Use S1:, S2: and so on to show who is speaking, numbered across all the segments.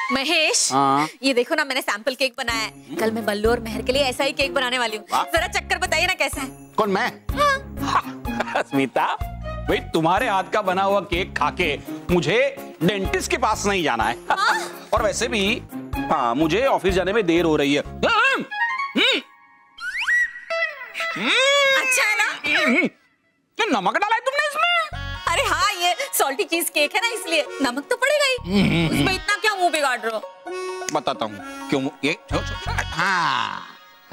S1: महेश, ये देखो ना, मैंने सैंपल केक बनाया है। कल मैं बल्लू और मेहर के लिए ऐसा ही केक बनाने वाली हूँ। जरा चक्कर बताइए ना कैसा है।
S2: कौन, मैं? स्मिता, भाई तुम्हारे हाथ का बना हुआ केक खाके मुझे डेंटिस्ट के पास नहीं जाना है। और वैसे भी हाँ, मुझे ऑफिस जाने में देर हो रही है।
S1: अच्छा है ना?
S2: नमक डाला है तुमने इसमें?
S1: अरे हाँ, ये सॉल्टी चीज केक है ना, इसलिए नमक तो पड़ेगा ही। उसमें इतना क्या मुंह बिगाड़ रहे हो?
S2: बताता हूँ क्यों। ये हाँ।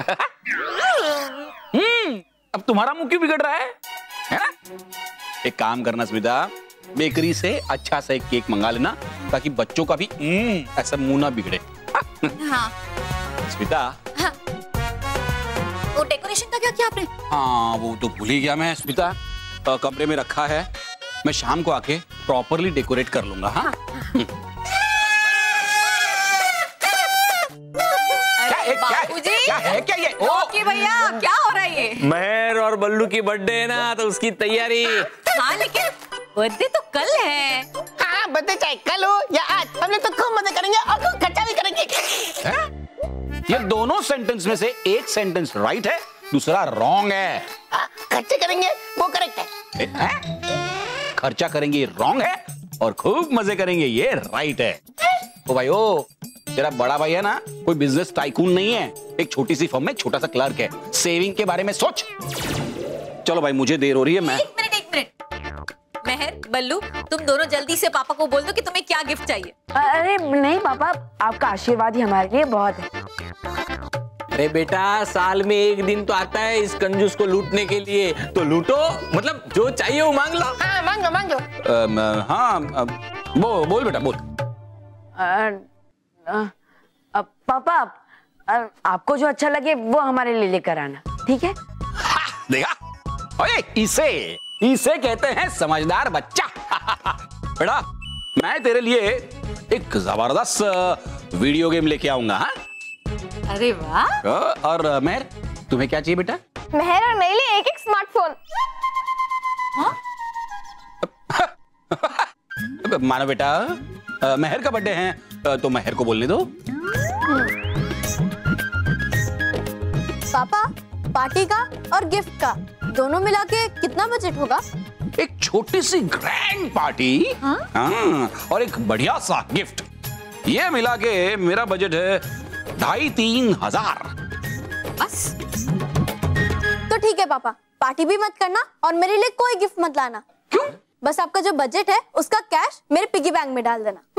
S2: अब तुम्हारा मुंह क्यों बिगड़ रहा है ना? एक काम करना स्मिता, बेकरी से अच्छा सा एक केक मंगा लेना ताकि बच्चों का भी ऐसा मुंह ना बिगड़े।
S1: हाँ।
S2: स्मिता,
S1: हाँ। वो डेकोरेशन का क्या किया आपने?
S2: हाँ, वो तो भूल ही गया मैं स्मिता। कमरे में रखा है, मैं शाम को आके प्रॉपरली डेकोरेट कर लूंगा। हाँ, क्या ये?
S1: ओके भैया, क्या हो रहा है ये?
S3: मेहर और बल्लू की बर्थडे है ना, तो उसकी तैयारी।
S1: हाँ, लेकिन बर्थडे तो कल है।
S4: हाँ, बर्थडे चाहे कल हो या आज, हम लोग तो खूब मजे करेंगे और खूब खर्चा भी करेंगे।
S2: ये दोनों सेंटेंस में से एक सेंटेंस राइट है, दूसरा रॉन्ग है।
S4: खर्चे करेंगे वो करेक्ट है।
S2: खर्चा करेंगे रॉन्ग है और खूब मजे करेंगे ये राइट है। ओ भाई, ओ तेरा बड़ा भाई है ना, कोई बिजनेस टाइकून नहीं है, एक छोटी सी फर्म में छोटा सा क्लर्क है। सेविंग के बारे में सोच। चलो भाई, मुझे देर हो रही है। मैं
S1: एक मिनट। मेहर, बल्लू, तुम दोनों जल्दी से पापा को बोल दो कि तुम्हें क्या गिफ्ट चाहिए।
S5: अरे नहीं पापा, आपका आशीर्वाद ही हमारे लिए बहुत है।
S3: अरे बेटा, साल में एक दिन तो आता है इस कंजूस को लूटने के लिए, तो लूटो। मतलब जो चाहिए वो मांग लो।
S4: हाँ, मांग लो।
S2: हाँ, बोल बेटा, बोल।
S5: पापा, आपको जो अच्छा लगे वो हमारे लिए लेकर आना, ठीक है?
S2: देखा, ओए, इसे कहते हैं समझदार बच्चा। बेटा, मैं तेरे लिए एक जबरदस्त वीडियो गेम लेके आऊंगा। हाँ?
S1: अरे वाह।
S2: और मेहर, तुम्हें क्या चाहिए बेटा?
S6: मेहर और मेरे लिए एक स्मार्टफोन।
S2: मानो बेटा, मेहर का बर्थडे है तो मेहर को बोलने दो।
S6: पापा, पार्टी का और गिफ्ट का दोनों मिला के कितना बजट होगा?
S2: एक छोटी सी ग्रैंड पार्टी, हाँ, और एक बढ़िया सा गिफ्ट, ये मिला के मेरा बजट है 2,500-3 हजार।
S1: बस?
S6: तो ठीक है पापा, पार्टी भी मत करना और मेरे लिए कोई गिफ्ट मत लाना।
S2: क्यों?
S6: बस आपका जो बजट है उसका कैश मेरे पिगी बैंक में डाल देना।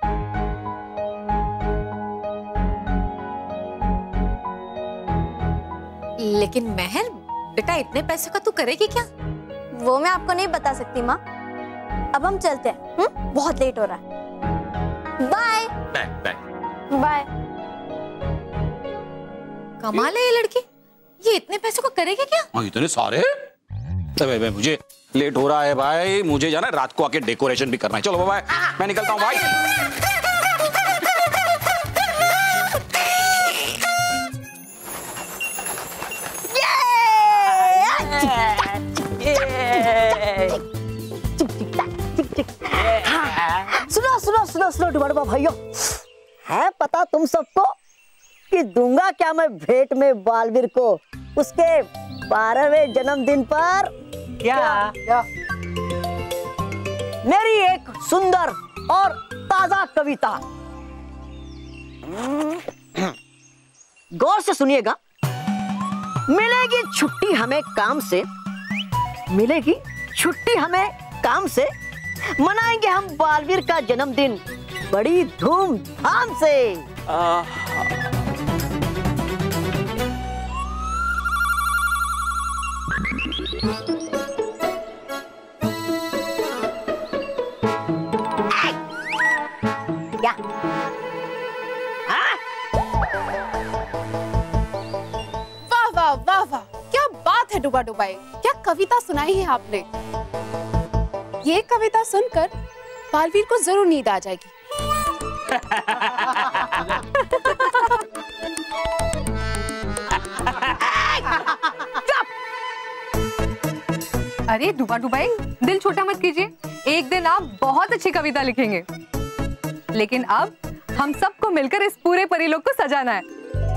S1: लेकिन मेहर बेटा, इतने पैसे का तू करेगी क्या?
S6: वो मैं आपको नहीं बता सकती माँ। अब हम चलते हैं, बहुत लेट हो रहा है। Bye bye.
S1: कमाल है ये लड़की, ये इतने पैसों का करेगी क्या?
S2: इतने सारे? मुझे लेट हो रहा है भाई, मुझे जाना है, रात को आके डेकोरेशन भी करना है। चलो बाय, मैं निकलता हूँ भाई।
S4: सुनो डुबड़बा भाइयों, है पता तुम सबको कि दूंगा क्या मैं भेंट में बालवीर को उसके 12वें जन्मदिन पर? क्या? मेरी एक सुंदर और ताजा कविता। गौर से सुनिएगा। मिलेगी छुट्टी हमें काम से, मिलेगी छुट्टी हमें काम से, मनाएंगे हम बालवीर का जन्मदिन बड़ी धूमधाम से। क्या?
S7: वाह वाह वाह वाह, क्या बात है डुबा डुबाई, क्या कविता सुनाई है आपने। ये कविता सुनकर बालवीर को जरूर नींद आ जाएगी।
S8: अरे डुबा डुबाई, दिल छोटा मत कीजिए, एक दिन आप बहुत अच्छी कविता लिखेंगे। लेकिन अब हम सबको मिलकर इस पूरे परीलोक को सजाना है।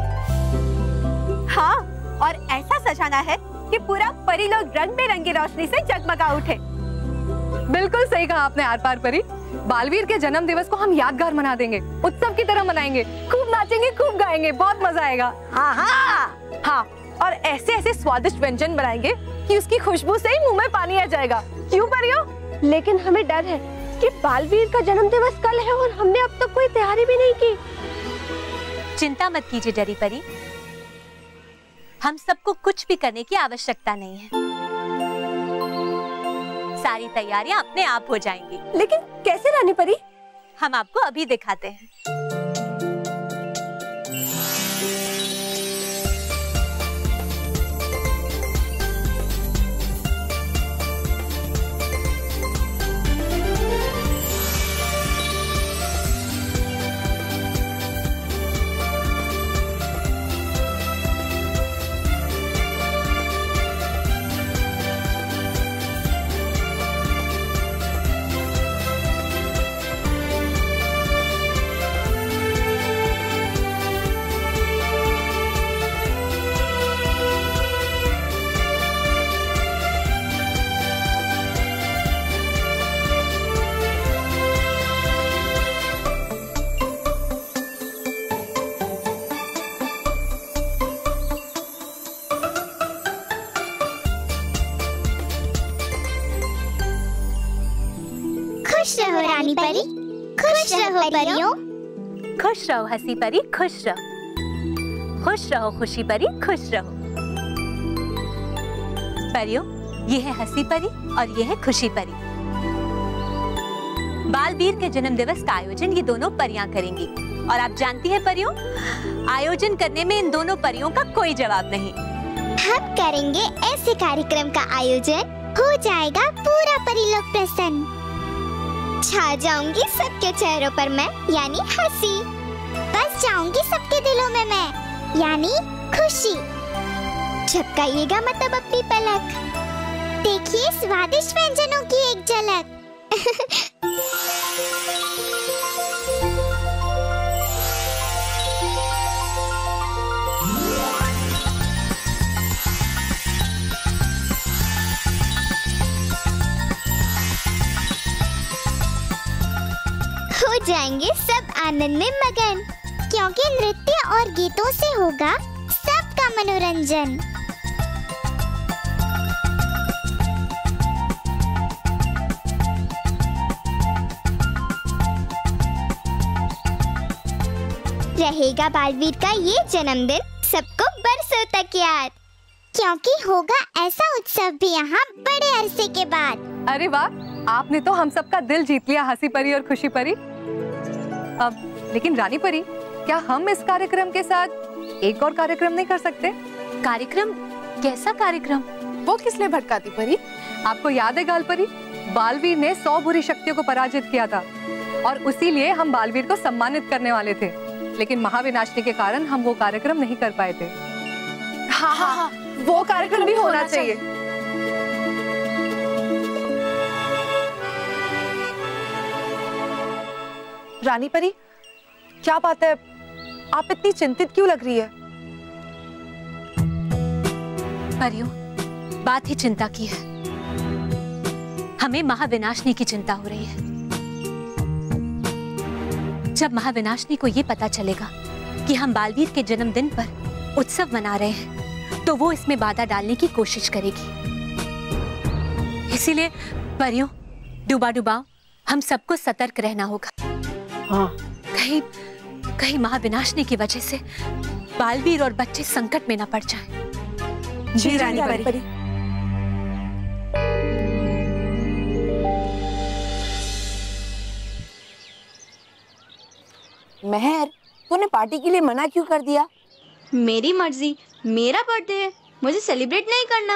S9: हाँ, और ऐसा सजाना है कि पूरा परीलोक रंग बिरंगी रोशनी से जगमगा उठे।
S8: बिल्कुल सही कहा आपने आर पार परी। बालवीर के जन्म दिवस को हम यादगार मना देंगे, उत्सव की तरह मनाएंगे, खूब नाचेंगे, खूब गाएंगे, बहुत मजा आएगा।
S9: हाँ हाँ हाँ, और ऐसे ऐसे स्वादिष्ट व्यंजन बनाएंगे कि उसकी खुशबू से ही मुंह में पानी आ जाएगा। क्यों परियो?
S6: लेकिन हमें डर है कि बालवीर का जन्म दिवस कल है और हमने अब तक कोई तैयारी भी नहीं की।
S1: चिंता मत कीजिए डरी परी, हम सबको कुछ भी करने की आवश्यकता नहीं है। सारी तैयारियां अपने आप हो जाएंगी।
S9: लेकिन कैसे रानी परी?
S1: हम आपको अभी दिखाते हैं।
S6: खुश रहो रानी परी, खुश रहो परियों।
S1: खुश रहो हंसी परी, खुश रहो। खुश रहो खुशी परी, खुश रहो। परियों, ये है हंसी परी और ये है खुशी परी। बालवीर के जन्म दिवस का आयोजन ये दोनों परियां करेंगी और आप जानती हैं परियों, आयोजन करने में इन दोनों परियों का कोई जवाब नहीं।
S6: हम करेंगे ऐसे कार्यक्रम का आयोजन, हो जाएगा पूरा परीलोक प्रसन्न। छा जाऊंगी सबके चेहरों पर मैं, यानी हंसी। बस जाऊंगी सबके दिलों में मैं, यानी खुशी। झपकाइएगा मतलब अपनी पलक, देखिए स्वादिष्ट व्यंजनों की एक झलक। हो जाएंगे सब आनंद में मगन, क्योंकि नृत्य और गीतों से होगा सबका मनोरंजन। रहेगा बालवीर का ये जन्मदिन सबको बरसों तक याद, क्योंकि होगा ऐसा उत्सव भी यहाँ बड़े अरसे के बाद।
S8: अरे वाह, आपने तो हम सबका दिल जीत लिया हंसी परी और खुशी परी। अब लेकिन रानी परी, क्या हम इस कार्यक्रम के साथ एक और कार्यक्रम नहीं कर सकते?
S1: कार्यक्रम? कैसा कार्यक्रम?
S7: वो किस लिए भटकाती परी?
S8: आपको याद है गाल परी, बालवीर ने 100 बुरी शक्तियों को पराजित किया था और उसीलिए हम बालवीर को सम्मानित करने वाले थे, लेकिन महाविनाशनी के कारण हम वो कार्यक्रम नहीं कर पाए थे।
S9: हाँ हाँ हाँ, वो कार्यक्रम भी होना चाहिए। रानी परी, क्या बात है, आप इतनी चिंतित क्यों लग रही है?
S1: परियों, बात ही चिंता की है। हमें महाविनाशनी की चिंता हो रही है। जब महाविनाशनी को ये पता चलेगा कि हम बालवीर के जन्मदिन पर उत्सव मना रहे हैं, तो वो इसमें बाधा डालने की कोशिश करेगी। इसीलिए परियों, डूबा डुबाओ, हम सबको सतर्क रहना होगा।
S4: हाँ।
S1: कहीं महाविनाशनी की वजह से बालवीर और बच्चे संकट में न पड़ जाएं।
S9: जी रानी परी। मेहर, तूने पार्टी के लिए मना क्यों कर दिया?
S6: मेरी मर्जी, मेरा बर्थडे है, मुझे सेलिब्रेट नहीं करना।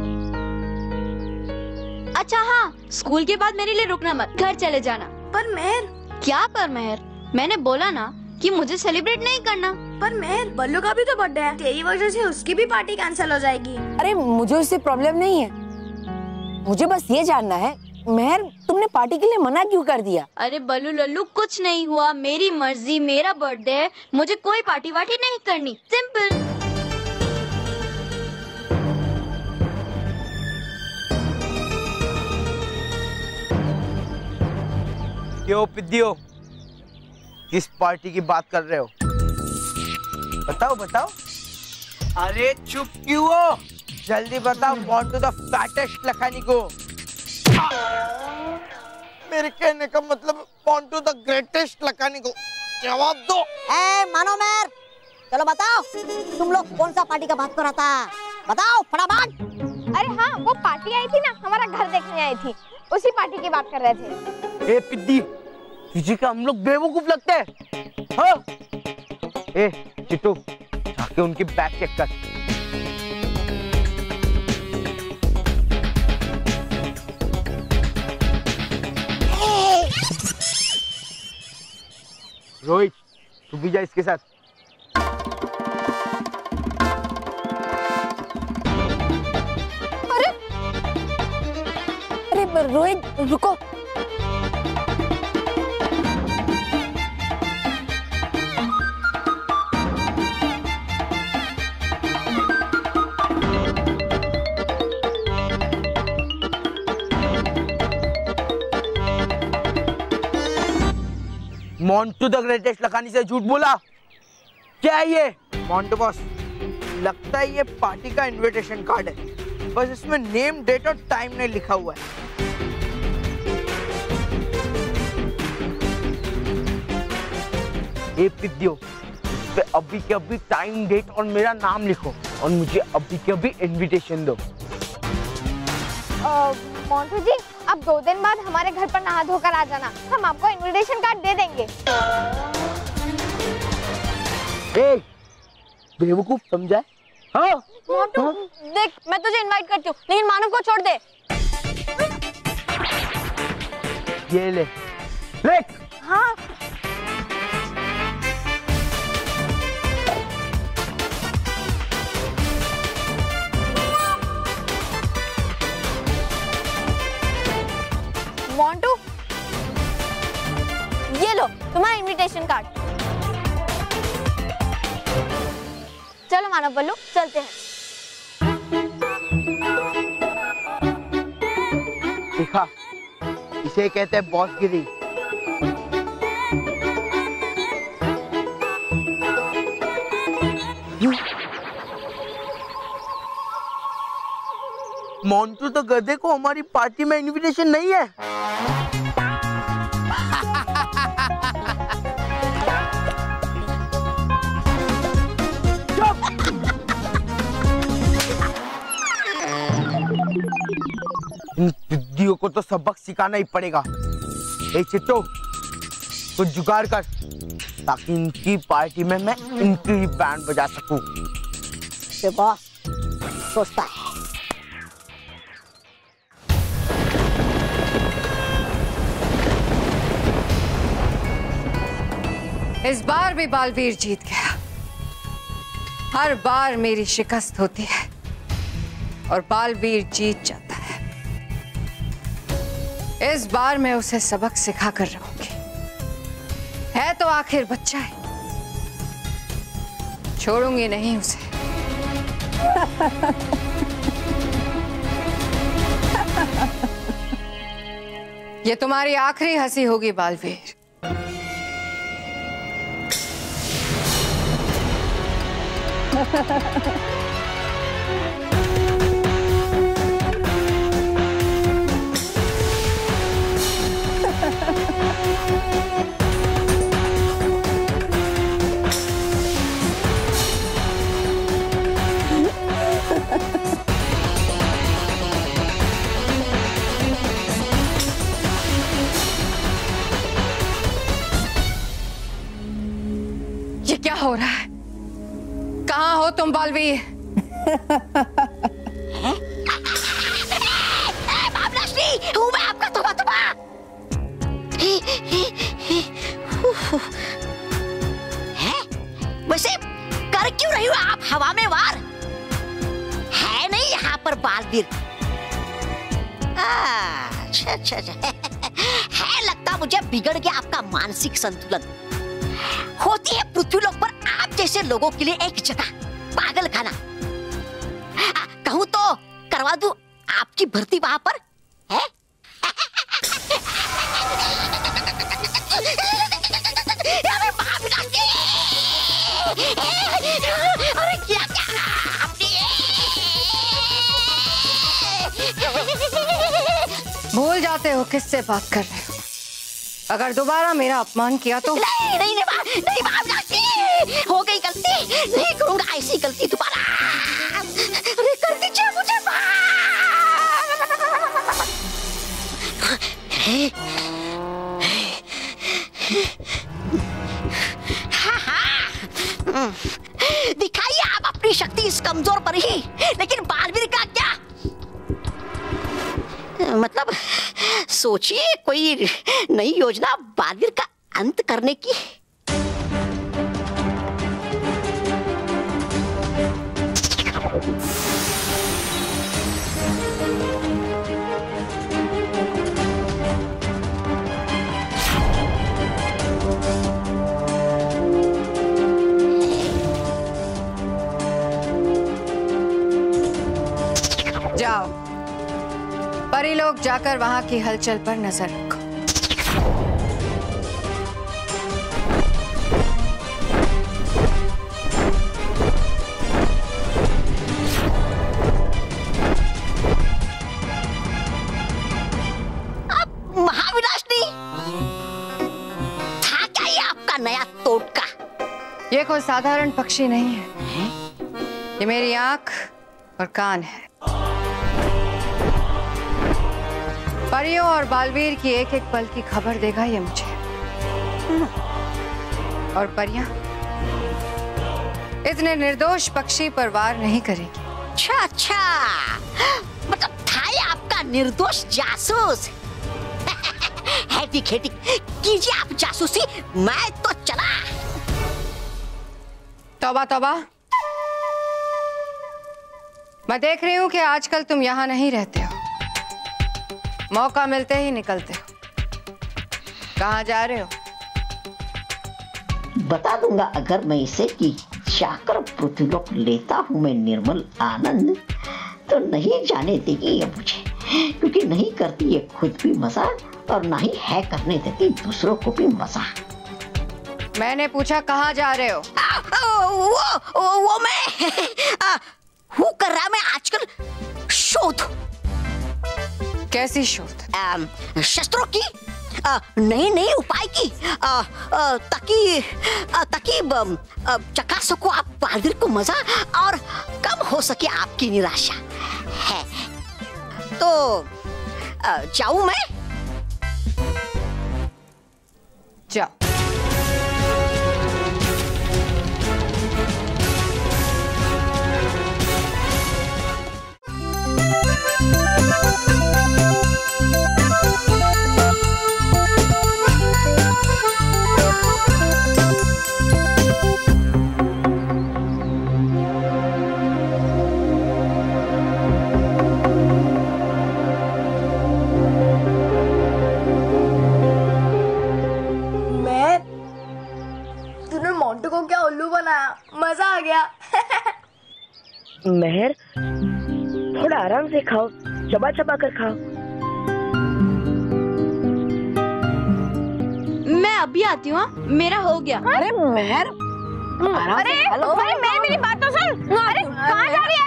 S6: अच्छा हाँ, स्कूल के बाद मेरे लिए रुकना मत, घर चले जाना। पर मेहर। क्या पर मेहर? मैंने बोला ना कि मुझे सेलिब्रेट नहीं करना। पर मेहर, बल्लू का भी तो बर्थडे है, तेरी वजह से उसकी भी पार्टी कैंसिल हो जाएगी।
S5: अरे मुझे उससे प्रॉब्लम नहीं है, मुझे बस ये जानना है मेहर, तुमने पार्टी के लिए मना क्यों कर दिया?
S10: अरे बल्लू लल्लू, कुछ नहीं हुआ, मेरी मर्जी, मेरा बर्थडे है, मुझे कोई पार्टी वार्टी नहीं करनी, सिंपल।
S11: क्यों पिद्दियो, किस पार्टी की बात कर रहे हो? बताओ बताओ। अरे चुप क्यों हो? जल्दी बताओ। Want to the fattest Lakhani को। मेरे कहने का मतलब want to the greatest Lakhani को। जवाब दो।
S4: ए मानो मेर, चलो बताओ, तुम लोग कौन सा पार्टी का बात कर रहा था? बताओ फटाफट।
S12: अरे हाँ, वो पार्टी आई थी ना, हमारा घर देखने आई थी, उसी पार्टी की बात कर रहे थे।
S11: ए पिद्दी, तुझे का हम लोग बेवकूफ लगते हैं? हाँ? ए चिट्टू, जाके उनकी बैग चेक कर। रोहित, तू भी जा इसके साथ।
S5: अरे रोहित रुको।
S11: मोंटू द ग्रेटेस्ट लखानी से झूठ बोला? क्या है ये? मोंटू बॉस, लगता है ये पार्टी का इनविटेशन कार्ड है, बस इसमें नेम, डेट और टाइम नहीं लिखा हुआ है। ये पिद्दियो, इस पे अभी के अभी टाइम, डेट और मेरा नाम लिखो और मुझे अभी के अभी इनविटेशन दो।
S12: मोंटू जी, अब 2 दिन बाद हमारे घर पर नहा धोकर आ जाना, हम आपको इनविटेशन कार्ड दे देंगे।
S11: ए, बेवकूफ समझा? हाँ?
S12: मोंटू, देख, मैं तुझे इनवाइट करती हूँ, लेकिन मानव को छोड़ दे।
S11: ये ले, ले।
S12: हाँ। मोंटू, ये लो तुम्हारा इनविटेशन कार्ड। चलो मानव बल्लू, चलते हैं।
S11: देखा, इसे कहते हैं बॉसगिरी। मोंटू तो गधे को हमारी पार्टी में इनविटेशन नहीं है। इन पिद्दियों को तो सबक सिखाना ही पड़ेगा। ए चिट्टू, कुछ जुगाड़ कर ताकि इनकी पार्टी में मैं इनकी ही बैंड बजा सकूं।
S4: बॉस सोचता है।
S8: इस बार भी बालवीर जीत गया। हर बार मेरी शिकस्त होती है और बालवीर जीत जाता है। इस बार मैं उसे सबक सिखा कर रहूंगी। है तो आखिर बच्चा है, छोड़ूंगी नहीं उसे। ये तुम्हारी आखिरी हंसी होगी बालवीर। ये क्या हो रहा है? कहाँ हो तुम बालवीर?
S4: हूँ मैं आपका तुबा तुबा। है? वैसे कर क्यों रही हो आप हवा में वार? है नहीं यहाँ पर बालवीर। अच्छा अच्छा है लगता मुझे बिगड़ गया आपका मानसिक संतुलन। होती है पृथ्वीलोक पर आप जैसे लोगों के लिए एक जगह, पागल खाना। कहूँ तो करवा दूं आपकी भर्ती वहां पर है। अरे क्या
S8: भूल जाते हो किससे बात कर रहे हो। अगर दोबारा मेरा अपमान किया तो
S4: नहीं नहीं नहीं, नहीं भाभी, हो गई गलती, नहीं करूंगा ऐसी गलती दोबारा। अरे कर दीजिए मुझे दिखाइए आप अपनी शक्ति इस कमजोर पर ही। लेकिन बालवीर का क्या मतलब, सोचिए कोई नई योजना बालवीर का अंत करने की।
S8: जाओ, परी लोग जाकर वहां की हलचल पर नजर रखो।
S4: अब महाविनाशनी था क्या ये आपका नया टोटका?
S8: ये कोई साधारण पक्षी नहीं है, ये मेरी आंख और कान है। परियों और बालवीर की एक एक पल की खबर देगा ये मुझे। और परियां इतने निर्दोष पक्षी पर वार नहीं करेगी।
S4: अच्छा अच्छा, मतलब था ये आपका निर्दोष जासूस। हेटिक कीजिए आप जासूसी, मैं तो चला।
S8: तौबा तौबा, मैं देख रही हूँ कि आजकल तुम यहाँ नहीं रहते हो, मौका मिलते ही निकलते हो। कहाँ जा रहे हो?
S4: बता दूंगा अगर मैं इसे कि जाकर पृथ्वीलोक लेता हूँ मैं निर्मल आनंद, तो नहीं जाने देगी ये मुझे, क्योंकि नहीं करती ये खुद भी मजा और ना ही है करने देती दूसरों को भी मजा।
S8: मैंने पूछा कहाँ जा रहे हो?
S4: वो मैं हूँ कर रहा मैं आजकल शोध।
S8: कैसी शोध?
S4: शस्त्रों की, नए नए उपाय की, ताकि चका सको आप बालवीर को मजा और कम हो सके आपकी निराशा है। तो जाऊं मैं?
S8: जाओ।
S12: मजा आ गया।
S9: मेहर, थोड़ा आराम से खाओ, चबा चबा कर खाओ।
S10: मैं अभी आती हूँ, मेरा हो गया।
S9: अरे मेहर,
S12: अरे भाई मेरी बात तो सुन। अरे कहाँ जा रही है?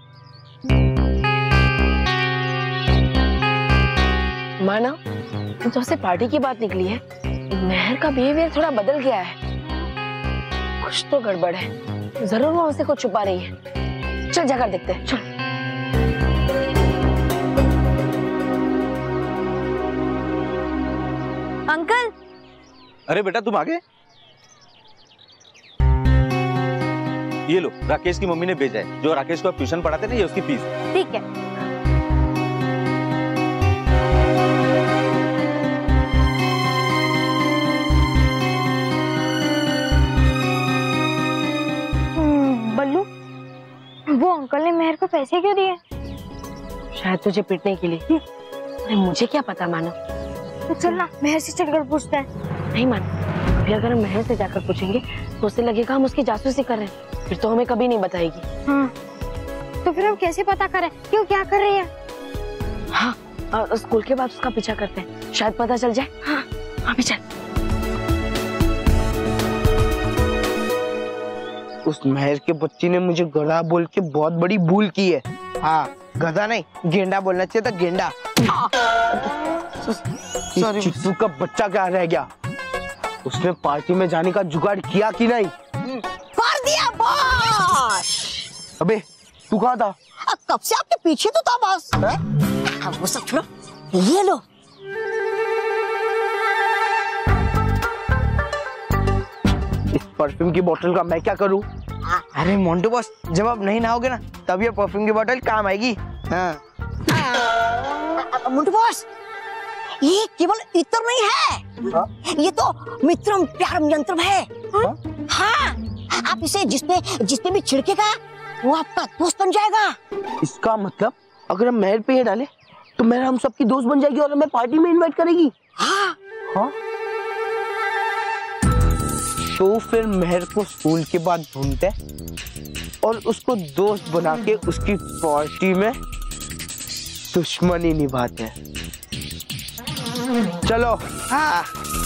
S9: माना जब से पार्टी की बात निकली है, मेहर का बिहेवियर थोड़ा बदल गया है। कुछ तो गड़बड़ है, जरूर वो हमसे कुछ छुपा रही है। चल जाकर देखते हैं, चल।
S12: अंकल।
S13: अरे बेटा तुम आ गए? ये लो, राकेश की मम्मी ने भेजा है। जो राकेश को आप ट्यूशन पढ़ाते ना, ये उसकी फीस।
S12: ठीक है। बल्लू, वो अंकल ने मेहर को पैसे क्यों दिए?
S9: शायद तुझे पीटने के लिए। अरे मुझे क्या पता मानो।
S12: तो चल ना महर से चलकर पूछते हैं।
S9: नहीं मानो, अभी अगर हम महर से जाकर पूछेंगे तो उसे लगेगा हम उसकी जासूसी कर रहे हैं, फिर तो हमें कभी नहीं बताएगी।
S12: हाँ, तो फिर हम कैसे पता करें क्यों क्या कर रही है?
S9: हाँ, स्कूल के बाद उसका पीछा करते हैं, शायद पता चल जाए। हाँ, अभी चल।
S11: उस महर के बच्चे ने मुझे गधा बोल के बहुत बड़ी भूल की है। हाँ, गधा नहीं गेंडा बोलना चाहिए था, गेंडा। चिट्टू का बच्चा क्या रह गया? उसने पार्टी में जाने का जुगाड़ किया कि नहीं?
S4: कर दिया बॉस।
S11: अबे तू कहाँ था?
S4: कब से आपके पीछे तो था बॉस। वो सब छोड़ो, ये लो।
S11: इस परफ्यूम की बोतल का मैं क्या करूं? अरे मोंटू बॉस, जब आप नहीं नहाओगे ना तब ये परफ्यूम की बोतल काम आएगी। हाँ।
S4: मोंटू बॉस, ये केवल इत्र नहीं है, ये तो मित्रम प्यारम यंत्रम है। हाँ, आप इसे जिसपे भी छिड़केगा वो आपका दोस्त बन जाएगा।
S11: इसका मतलब अगर हम महर पे ये डाले तो महर हम सबकी दोस्त बन जाएगी और हमें पार्टी में इनवाइट करेगी।
S4: हाँ।
S11: हाँ? तो फिर महर को स्कूल के बाद ढूंढते और उसको दोस्त बना के उसकी पार्टी में दुश्मनी निभाते। चलो। हाँ।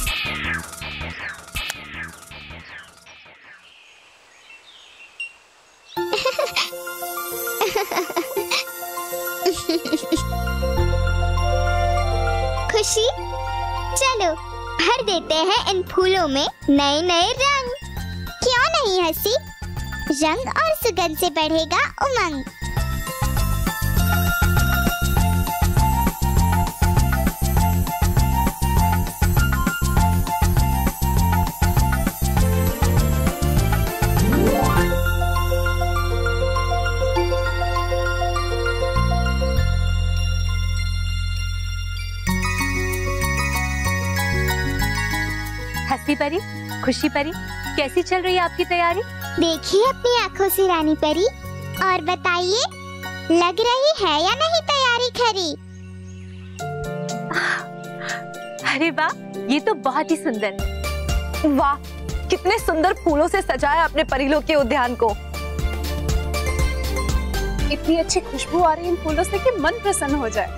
S6: खुशी, चलो भर देते हैं इन फूलों में नए नए रंग। क्यों नहीं हंसी? रंग और सुगंध से बढ़ेगा उमंग।
S1: हंसी परी, खुशी परी, कैसी चल रही है आपकी तैयारी?
S6: देखिए अपनी आंखों से रानी परी और बताइए, लग रही है या नहीं तैयारी खरी?
S1: अरे वाह, ये तो बहुत ही सुंदर है।
S8: वाह, कितने सुंदर फूलों से सजाया अपने परिलोक के उद्यान को।
S7: इतनी अच्छी खुशबू आ रही इन फूलों से कि मन प्रसन्न हो जाए।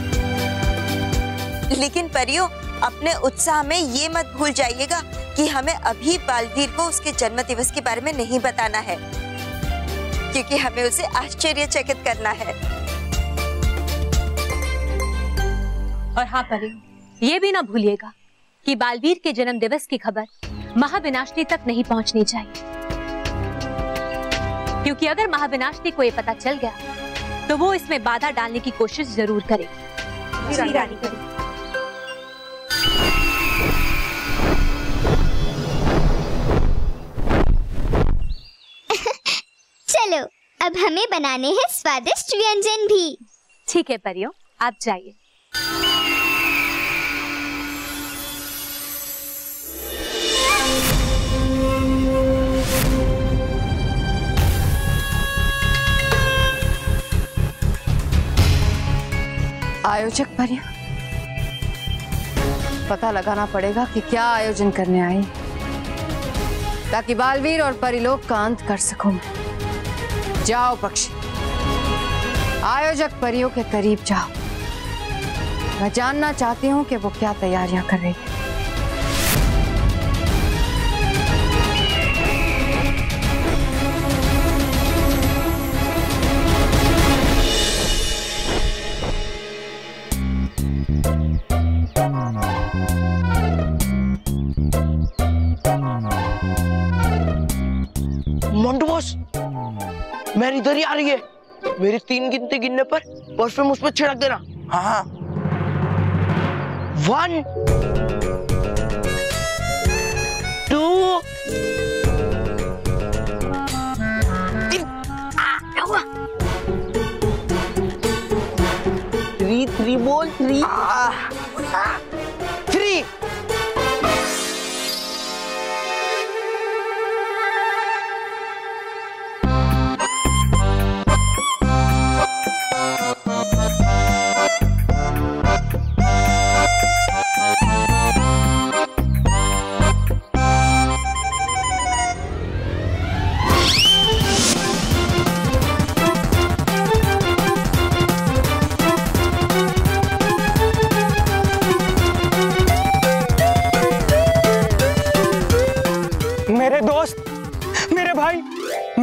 S14: लेकिन परियों, अपने उत्साह में ये मत भूल जाइएगा कि हमें अभी बालवीर को उसके जन्म दिवस के बारे में नहीं बताना है, क्योंकि हमें उसे आश्चर्यचकित करना है।
S1: और हाँ परियों, ये भी ना भूलिएगा कि बालवीर के जन्म दिवस की खबर महाविनाशिनी तक नहीं पहुंचनी चाहिए, क्योंकि अगर महाविनाशिनी को ये पता चल गया तो वो इसमें बाधा डालने की कोशिश जरूर करेगी। रानी परी।
S6: चलो अब हमें बनाने हैं स्वादिष्ट व्यंजन भी।
S1: ठीक है परियों, आप जाइए।
S5: आयोजक परियों, पता लगाना पड़ेगा कि क्या आयोजन करने आई, ताकि बालवीर और परिलोक का अंत कर सकूं मैं। जाओ पक्षी, आयोजक परियों के करीब जाओ। मैं जानना चाहती हूँ कि वो क्या तैयारियां कर रही है।
S11: मोंटू बॉस, मैं इधर ही आ रही है। मेरी 3 गिनती गिनने पर परफ्यूम उस पर छिड़क देना। हाँ। 1 2 3 3 बोल 3 3।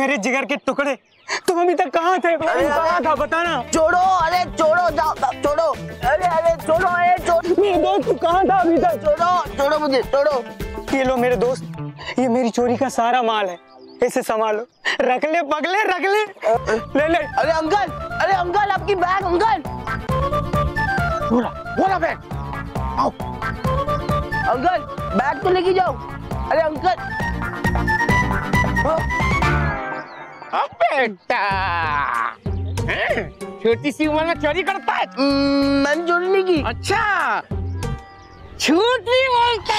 S15: मेरे जिगर के टुकड़े, तुम अभी तक कहाँ थे? कहाँ था बताना।
S4: छोड़ो, अरे छोड़ो, जाओ छोड़ो, अरे छोड़ो, अरे छोड़ो
S15: मेरे दोस्त, तू कहाँ था अभी तक?
S4: छोड़ो मुझे, छोड़ो।
S15: ये लो मेरे दोस्त, ये मेरी चोरी का सारा माल है, इसे संभालो। रख ले पगले, रख ले, ले ले।
S4: अरे अंकल आपकी बैग अंकल। बोला बैग, आओ अंकल, बैग तो लेके जाओ। अरे अंकल,
S11: बेटा छोटी सी उम्र में चोरी करता है?
S4: मैंने चोरी नहीं की।
S11: अच्छा, झूठ नहीं बोलता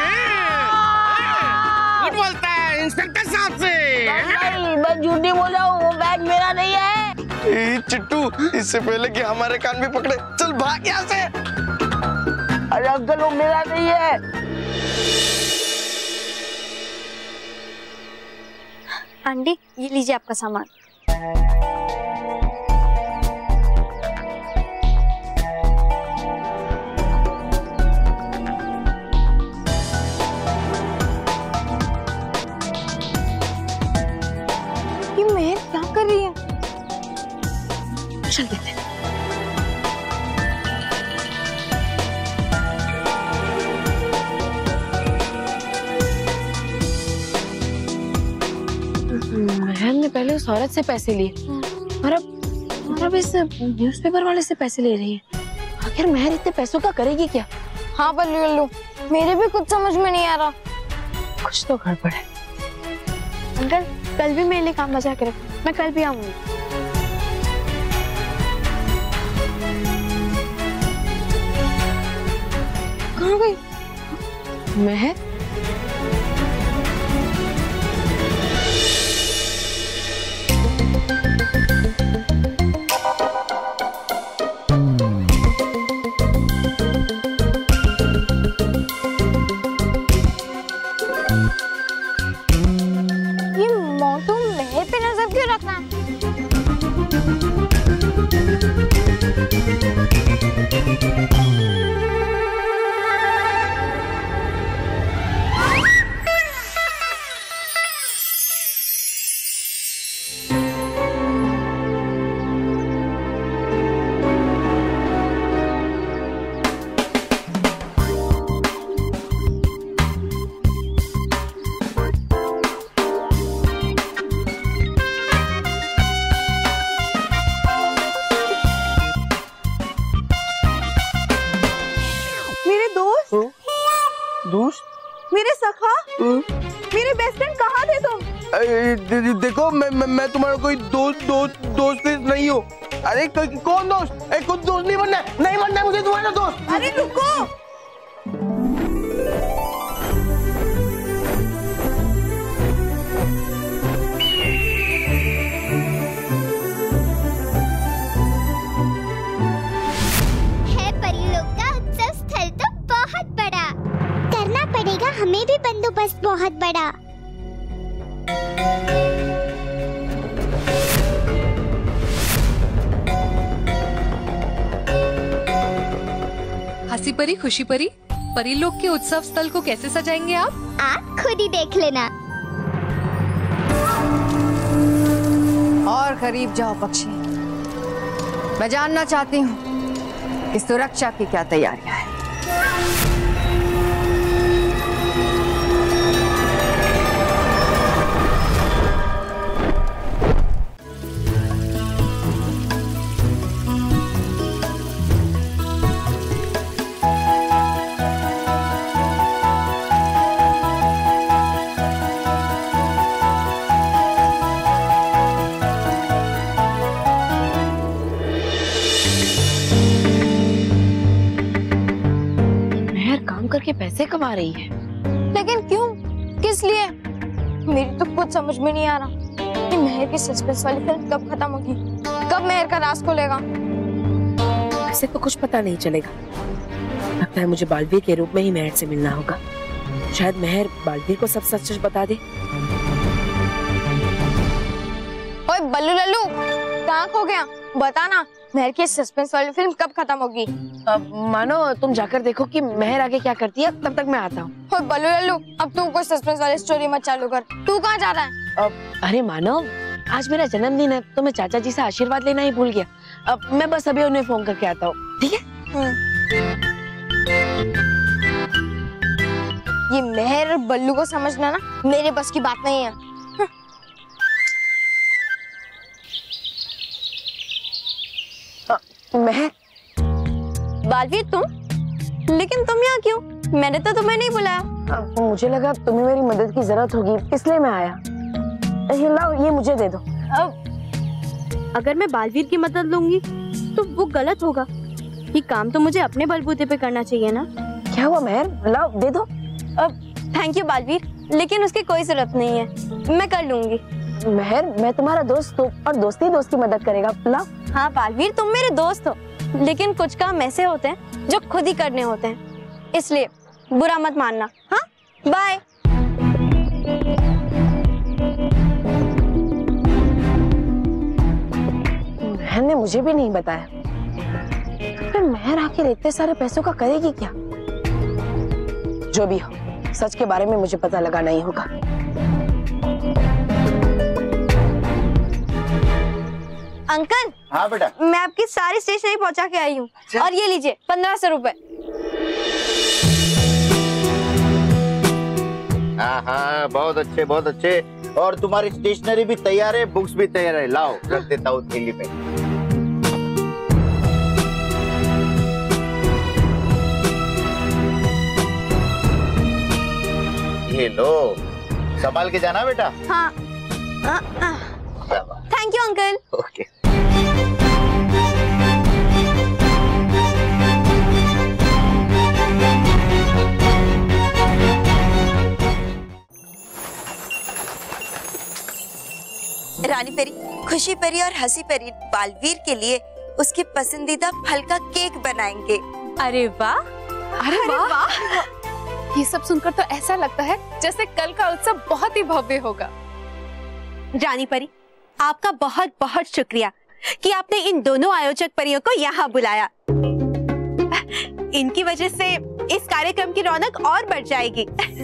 S11: है, झूठ बोलता है इंस्पेक्टर साहब से।
S4: नहीं, मैं झूठ नहीं बोल रहा हूँ, वो बैग मेरा नहीं है।
S16: चिट्टू, इससे पहले कि हमारे कान भी पकड़े, चल भाग यहाँ से।
S4: अरे अंकल, वो मेरा नहीं है।
S6: आंटी, ये लीजिए आपका सामान।
S12: ये मेहर क्या कर रही है?
S9: चल देते। महर ने पहले उस औरत से पैसे लिए और अब इस न्यूज़पेपर वाले से पैसे ले रही है। आखिर महर इतने पैसों का करेगी क्या?
S12: हाँ बल्लू बल्लू, मेरे भी कुछ समझ में नहीं आ रहा।
S9: कुछ तो गड़बड़ है।
S12: अंकल, कल भी मेरे लिए काम बचा के रखो, मैं कल भी आऊंगी।
S9: कहाँ गई महर?
S12: ये मोटू मेहर पे नजर क्यों रखना है?
S15: दोस्त,
S12: मेरे सखा, मेरे बेस्ट फ्रेंड, कहाँ थे तुम?
S16: देखो मैं तुम्हारा कोई दोस्त नहीं हूँ। अरे कौन दोस्त? कुछ दोस्त नहीं बनना है मुझे तुम्हारा दोस्त।
S12: अरे रुको,
S6: हमें भी बंदोबस्त बहुत बड़ा।
S8: हंसी परी, खुशी परी, परी लोग के उत्सव स्थल को कैसे सजाएंगे आप
S6: खुद ही देख लेना।
S5: और करीब जाओ पक्षी, मैं जानना चाहती हूँ कि सुरक्षा की क्या तैयारियां हैं।
S9: करके पैसे कमा रही है,
S12: लेकिन क्यों, किस लिए? मेरी तो कुछ समझ में नहीं आ रहा कि मेहर की सस्पेंस वाली फिल्म कब खत्म होगी, कब मेहर का राज खुलेगा।
S9: ऐसे तो कुछ पता नहीं चलेगा। लगता है मुझे बालवीर के रूप में ही मेहर से मिलना होगा। शायद मेहर बालवीर को सब सच सच बता दे।
S12: ओए बल्लू लल्लू, कहाँ खो गया? बताना, मेहर की सस्पेंस वाली फिल्म कब खत्म होगी?
S9: मानो तुम जाकर देखो कि मेहर आगे क्या करती है, तब तक मैं आता हूँ।
S12: ओए बल्लू लल्लू, अब तू कोई सस्पेंस वाली स्टोरी मत चालू कर। तू कहाँ जा रहा है?
S9: अरे मानव, आज मेरा जन्मदिन है तो मैं चाचा जी से आशीर्वाद लेना ही भूल गया। अब मैं बस अभी उन्हें फोन करके आता हूँ, ठीक है?
S12: ये मेहर और बल्लू को समझना ना मेरे बस की बात नहीं है।
S9: मेहर,
S12: बालवीर तुम? लेकिन तुम यहाँ क्यों? मैंने तो तुम्हें नहीं बुलाया।
S9: मुझे लगा तुम्हें मेरी मदद की जरूरत होगी, इसलिए मैं आया। ये लाओ, ये मुझे दे दो।
S17: अगर मैं बालवीर की मदद लूंगी तो वो गलत होगा। ये काम तो मुझे अपने बलबूते पे करना चाहिए ना।
S9: क्या हुआ मेहर? लाओ, दे दो।
S12: थैंक यू बालवीर, लेकिन उसकी कोई जरूरत नहीं है, मैं कर लूंगी।
S9: मेहर, मैं तुम्हारा दोस्त हूँ और दोस्ती दोस्ती मदद करेगा। लाओ।
S12: हाँ बालवीर, तुम मेरे दोस्त हो, लेकिन कुछ काम ऐसे होते हैं जो खुद ही करने होते हैं, इसलिए बुरा मत मानना। हाँ, बाय।
S9: मेहर ने मुझे भी नहीं बताया। फिर मेहर आखिर इतने सारे पैसों का करेगी क्या? जो भी हो, सच के बारे में मुझे पता लगाना ही होगा।
S12: अंकल।
S18: हाँ बेटा।
S12: मैं आपकी सारी स्टेशनरी पहुंचा के आई हूँ, और ये लीजिए 1500 रुपए।
S18: हाँ हाँ, बहुत अच्छे बहुत अच्छे। और तुम्हारी स्टेशनरी भी तैयार है, बुक्स भी तैयार है। लाओ, रख देता हूँ थैली पे। ये लो, संभाल के जाना बेटा।
S12: हाँ। Thank you uncle.
S18: Okay.
S14: Rani Pari, Khushi परी और हंसी परी बालवीर के लिए उसके पसंदीदा फल का केक बनाएंगे।
S1: अरे वाह,
S7: अरे वाह। ये सब सुनकर तो ऐसा लगता है जैसे कल का उत्सव बहुत ही भव्य होगा।
S1: रानी परी, आपका बहुत बहुत शुक्रिया कि आपने इन दोनों आयोजक परियों को यहाँ बुलाया। इनकी वजह से इस कार्यक्रम की रौनक और बढ़ जाएगी।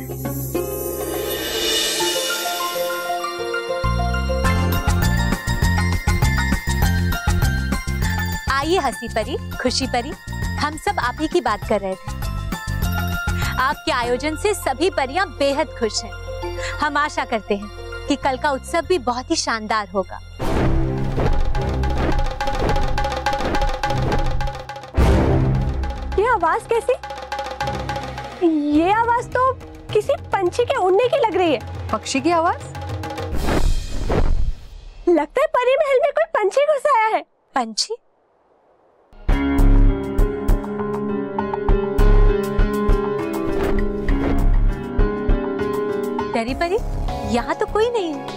S1: आइए हंसी परी, खुशी परी, हम सब आप ही की बात कर रहे थे। आपके आयोजन से सभी परियां बेहद खुश हैं। हम आशा करते हैं कि कल का उत्सव भी बहुत ही शानदार होगा।
S17: ये आवाज कैसी? ये आवाज तो किसी पंछी के उड़ने की लग रही है।
S8: पक्षी की आवाज?
S17: लगता है परी महल में कोई पंछी घुस आया है।
S1: पंछी? परी परी, यहाँ तो कोई नहीं है।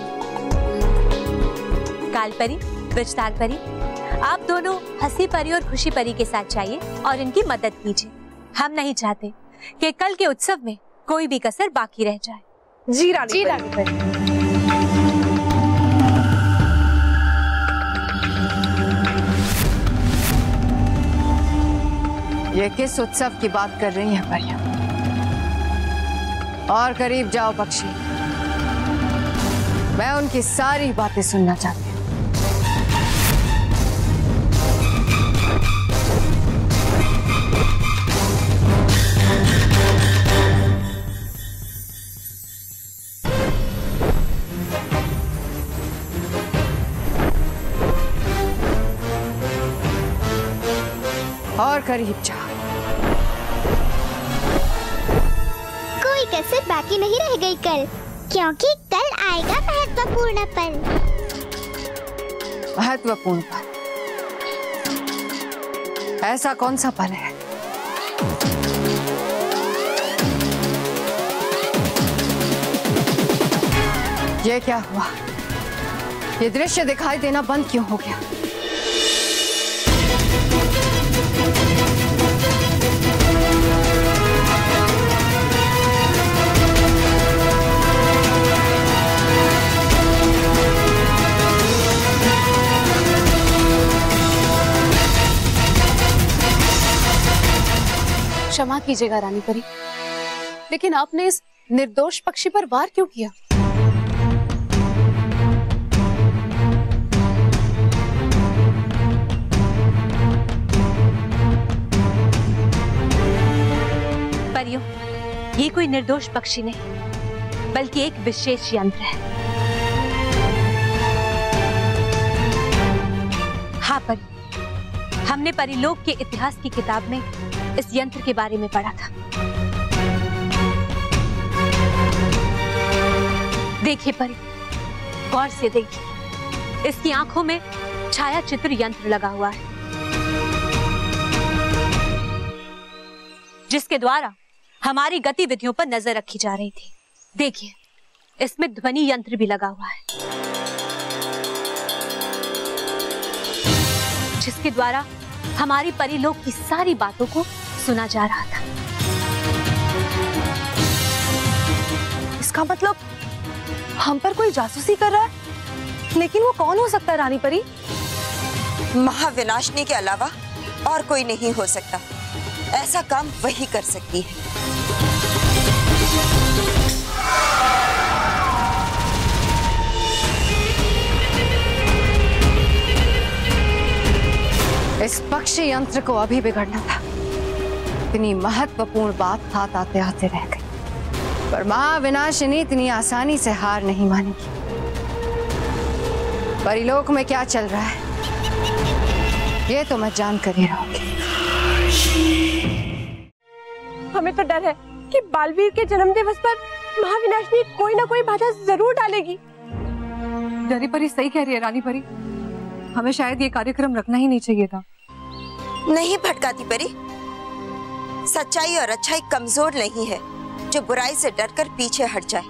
S1: काल परी, विस्तार परी, आप दोनों हंसी परी और खुशी परी के साथ जाइए और इनकी मदद कीजिए। हम नहीं चाहते कि कल के उत्सव में कोई भी कसर बाकी रह जाए।
S8: जी रानी परी। ये किस उत्सव की बात कर रही हैं परियां? और करीब जाओ पक्षी, मैं उनकी सारी बातें सुनना चाहती हूँ। और करीब जाओ।
S6: कोई कसर बाकी नहीं रह गई कल, क्योंकि कल आएगा महत्वपूर्ण पल।
S8: महत्वपूर्ण पल? ऐसा कौन सा पल है? ये क्या हुआ? ये दृश्य दिखाई देना बंद क्यों हो गया?
S7: क्षमा कीजिएगा रानी परी, लेकिन आपने इस निर्दोष पक्षी पर वार क्यों किया?
S1: ये कोई निर्दोष पक्षी नहीं, बल्कि एक विशेष यंत्र है। हाँ परी, हमने परिलोक के इतिहास की किताब में इस यंत्र के बारे में पढ़ा था। देखिए परी, गौर से देखिए, इसकी आंखों में छाया चित्र यंत्र लगा हुआ है, जिसके द्वारा हमारी गतिविधियों पर नजर रखी जा रही थी। देखिए, इसमें ध्वनि यंत्र भी लगा हुआ है, जिसके द्वारा हमारी परिलोक की सारी बातों को सुना जा रहा था।
S8: इसका मतलब हम पर कोई जासूसी कर रहा है, लेकिन वो कौन हो सकता है रानी परी?
S14: महाविनाशिनी के अलावा और कोई नहीं हो सकता। ऐसा काम वही कर सकती है।
S5: इस पक्षी यंत्र को अभी बिगड़ना था। इतनी महत्वपूर्ण बात हाथ आते आते रह गई, पर महाविनाशिनी इतनी आसानी से हार नहीं मानेगी। परिलोक में क्या चल रहा है ये तो मैं जानकर ही रहूंगी।
S17: हमें तो डर है कि बालवीर के जन्म दिवस पर महाविनाशिनी कोई ना कोई बाधा जरूर डालेगी।
S8: रानी परी सही कह रही है रानी परी, हमें शायद ये कार्यक्रम रखना ही नहीं चाहिए था।
S14: नहीं भटकाती परी, सच्चाई और अच्छाई कमजोर नहीं है जो बुराई से डरकर पीछे हट जाए।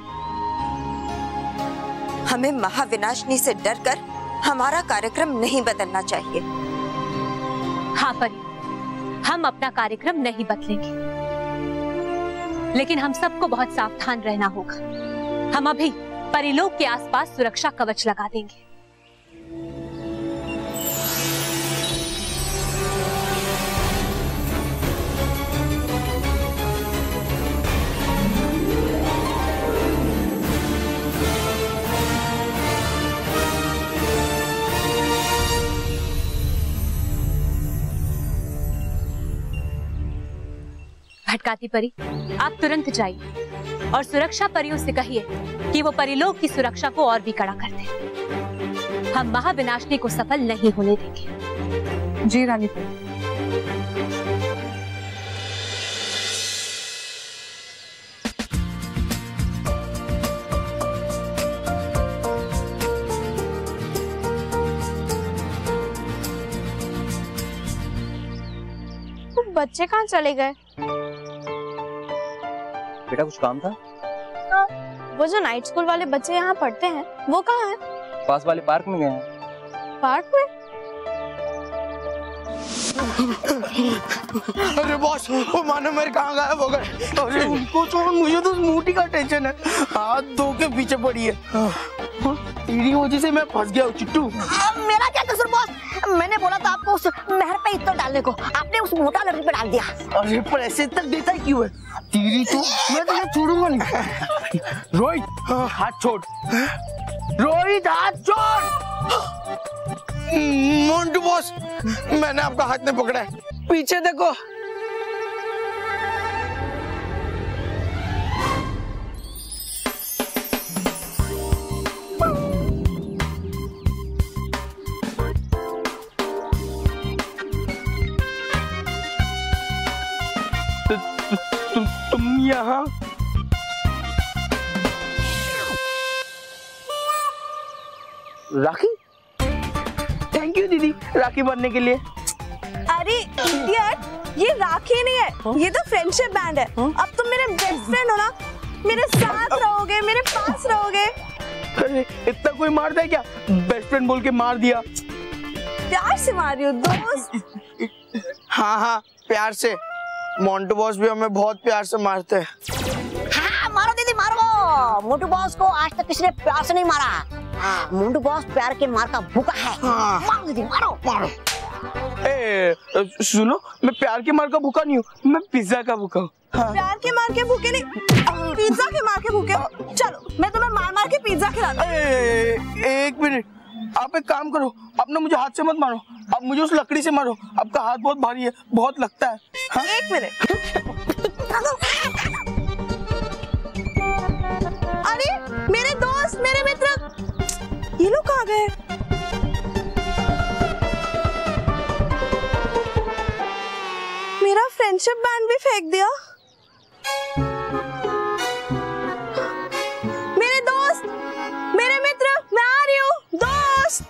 S14: हमें महाविनाशिनी से डरकर हमारा कार्यक्रम नहीं बदलना चाहिए।
S1: हाँ परी, हम अपना कार्यक्रम नहीं बदलेंगे, लेकिन हम सबको बहुत सावधान रहना होगा। हम अभी परिलोक के आसपास सुरक्षा कवच लगा देंगे। भटकाती परी, आप तुरंत जाइए और सुरक्षा परियों से कहिए कि वो परिलोक की सुरक्षा को और भी कड़ा कर दें। हम महाविनाशिनी को सफल नहीं होने देंगे।
S8: जी रानी परी।
S17: बच्चे कहाँ चले गए?
S13: बेटा कुछ काम था?
S17: वो जो नाइट स्कूल वाले बच्चे यहाँ पढ़ते हैं वो कहाँ हैं?
S13: पास वाले पार्क में गए हैं।
S17: पार्क में?
S16: अरे बॉस, वो मानो मेरे कहाँ गायब हो गए। अरे उनको छोड़, मुझे तो स्मूटी का टेंशन है। हाथ धो के पीछे पड़ी है। तेरी वजह से मैं फंस गया हूँ चिट्टू।
S4: मेरा क्या कसूर बॉस? मैंने बोला था आपको उस नहर पे इतना डालने को, आपने उस मोटा लड़की पे डाल दिया।
S16: अरे पर ऐसे तक देता ही क्यों है? तेरी तो मैं तुझे छोड़ूंगा नहीं। रोहित हाथ छोड़, रोहित हाथ छोड़। मोंटू बॉस, मैंने आपका हाथ नहीं पकड़ा है, पीछे देखो। तुम यहाँ? राखी? थैंक यू दीदी, राखी बनने के लिए।
S17: अरे इडियट, ये राखी नहीं है, ये तो फ्रेंडशिप बैंड है। अब तुम मेरे बेस्ट फ्रेंड हो ना, मेरे साथ रहोगे, मेरे पास रहोगे।
S16: अरे इतना कोई मारता है क्या? बेस्ट फ्रेंड बोल के मार दिया।
S17: प्यार से मार रही हो दोस्त।
S16: हाँ हाँ प्यार से। मोंटू बॉस भी हमें बहुत प्यार से मारते हैं।
S4: हाँ मारो दीदी मारो। मोंटू बॉस को आज तक किसी ने प्यार से नहीं मारा। मोंटू बॉस प्यार के मार का भूखा है। मारो दीदी मारो मारो।
S16: सुनो, मैं प्यार के मार का भूखा नहीं हूँ, मैं पिज्जा का भूखा हूँ।
S17: प्यार के मार के भूखे नहीं, पिज्जा के मार के भूखे। चलो मैं तुम्हें मार मार के पिज्जा खिलाता हूँ।
S16: एक मिनट, आप एक काम करो, आप ना मुझे हाथ से मत मारो, आप मुझे उस लकड़ी से मारो। आपका हाथ बहुत भारी है, बहुत लगता है। हाँ?
S17: एक मिनट। ये लोग कहाँ गए? मेरा फ्रेंडशिप बैंड भी फेंक दिया। मेरे दोस्त, मेरे मित्र, मैं आ रही हूँ दोस्त।